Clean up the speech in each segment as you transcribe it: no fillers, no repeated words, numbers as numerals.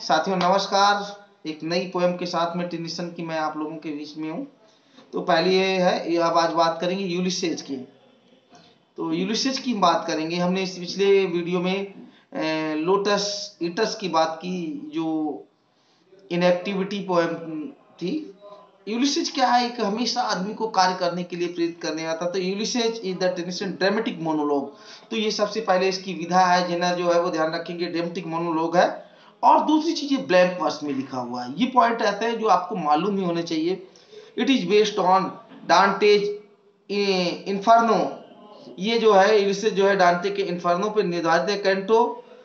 साथियों नमस्कार। एक नई पोएम के साथ में टेनिसन की मैं आप लोगों के बीच में हूँ। तो पहली ये है, ये अब आज बात करेंगे यूलिसेज की। तो यूलिसेज की बात करेंगे। हमने इस पिछले वीडियो में लोटस ईटस की बात की, जो इनएक्टिविटी पोएम थी। यूलिसेज क्या है? एक हमेशा आदमी को कार्य करने के लिए प्रेरित करने आता। तो Ulysses is the Tennyson dramatic monologue. तो ये सबसे पहले इसकी विधा है, जिन्हें जो है वो ध्यान रखेंगे, ड्रामेटिक मोनोलॉग है। और दूसरी चीज, ये ब्लैंक वर्स में लिखा हुआ है। ये पॉइंट ऐसे हैं जो आपको मालूम ही होने चाहिए। It is based on Dante's Inferno. ये जो है यूलिसेज जो है डांटे के इन्फर्नो पर निर्धारित है। कैंटो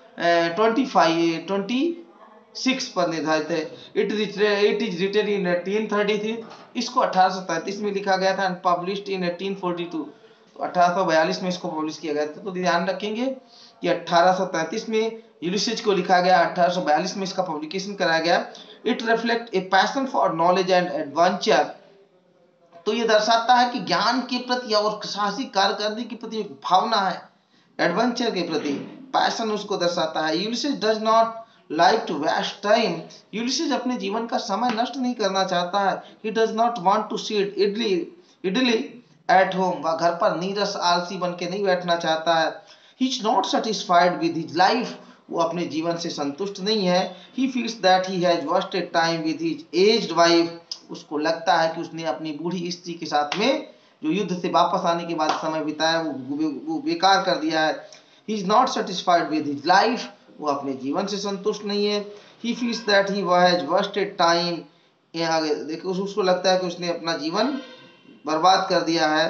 26 पर निर्धारित है। It is written in 1833। इसको 1833 में लिखा गया था एंड पब्लिश्ड इन 1842। तो 1842 में इसको पब्लिश किया गया था। तो ध्यान रखेंगे कि 1833 में यूलिसेज को लिखा गया, 1842 में इसका पब्लिकेशन कराया गया। It reflect a passion for knowledge and adventure. तो ये दर्शाता है कि ज्ञान के प्रति और साहसिक कार्य करने के प्रति एक भावना है, एडवेंचर के प्रति पैशन उसको दर्शाता है। Ulysses does not like to waste time. Ulysses अपने जीवन का समय नष्ट नहीं करना चाहता है। He does not want to sit idle at home. वह घर पर नीरस आलसी बन के नहीं बैठना चाहता है। He is not satisfied with his life. वो अपने जीवन से संतुष्ट नहीं है। He feels that he has wasted time with his aged wife. उसको लगता है कि उसने अपनी बूढ़ी स्त्री के साथ में जो युद्ध से वापस आने के बाद समय बिताया वो बेकार कर दिया है। He is not satisfied with his life. वो अपने जीवन से संतुष्ट नहीं है। He feels that he has wasted time. यहाँ देखो, उसको लगता है कि उसने अपना जीवन बर्बाद कर दिया है।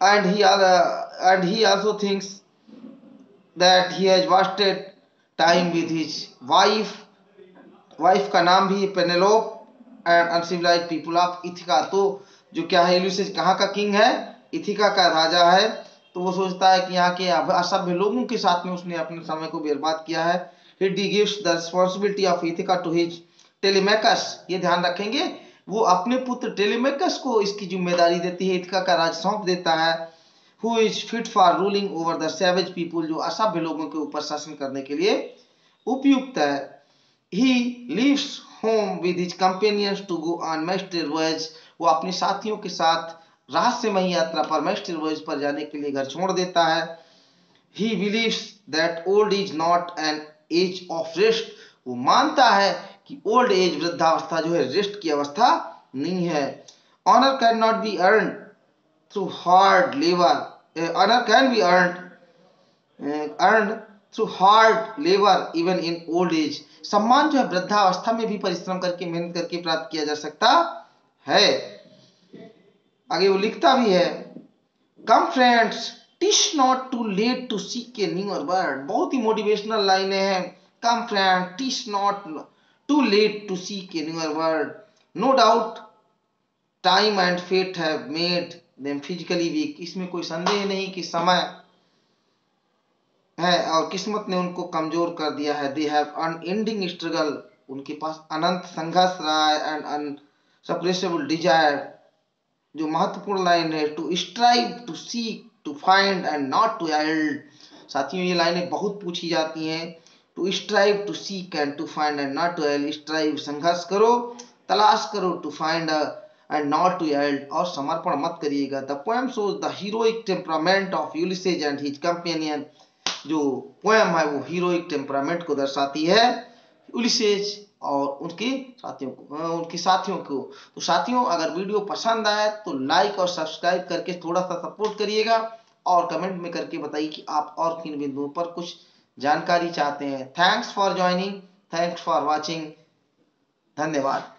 And he also thinks that he has wasted time with his wife. Wife का नाम भी Penelope and uncivilised people of Ithaca. तो जो क्या है, यूलिसेज कहाँ का किंग है? इथिका का राजा है। तो वो सोचता है कि यहाँ के असभ्य लोगों के साथ में उसने अपने समय को बर्बाद किया है। He gives the responsibility of Ithaca to his Telemachus. ये ध्यान रखेंगे, वो अपने पुत्र टेलीमेकस को इसकी जिम्मेदारी देती है, इथिका का राज सौंप देता है। Who is fit for ruling over the savage people. जो असभ्य लोगों के ऊपर शासन करने के लिए उपयुक्त है। He leaves home with his companions to go on master voyage। वो अपने साथियों के साथ रहस्यमयी यात्रा पर master voyage पर जाने के लिए घर छोड़ देता है। He believes that old is not an age of rest। वो मानता है कि old age वृद्धावस्था जो है रेस्ट की अवस्था नहीं है। Honor cannot be earned through hard labor। Honor can be earned through hard labour even in old age. सम्मान जो है वृद्धावस्था में भी परिश्रम करके, मेहनत करके प्राप्त किया जा सकता है। आगे वो लिखता भी है, कम friends टिश not to late to seek A newer word. बहुत ही मोटिवेशनल लाइनें हैं। कम friend टिश not to late to seek A newer word. No doubt time and fate have made them physically weak. इसमें कोई संदेह नहीं कि समय है और किस्मत ने उनको कमजोर कर दिया है। They have unending struggle. उनके पास अनंत संघर्ष रहा है एंड अनसप्रेसेबल डिजायर। जो महत्वपूर्ण लाइन है, to strive to seek to find and not to yield. साथियों, ये लाइनें बहुत पूछी जाती हैं। To strive to seek and to find and not to yield. Strive संघर्ष करो, तलाश करो, to find and not to yield और समर्पण मत करिएगा। The poem shows the heroic temperament of Ulysses and his companion. जो पोएम है वो हीरोइक टेम्परामेंट को दर्शाती है, यूलिसेज और उनके साथियों को। तो साथियों, अगर वीडियो पसंद आए तो लाइक और सब्सक्राइब करके थोड़ा सा सपोर्ट करिएगा और कमेंट में करके बताइए कि आप और किन बिंदुओं पर कुछ जानकारी चाहते हैं। Thanks for joining, thanks for watching, धन्यवाद।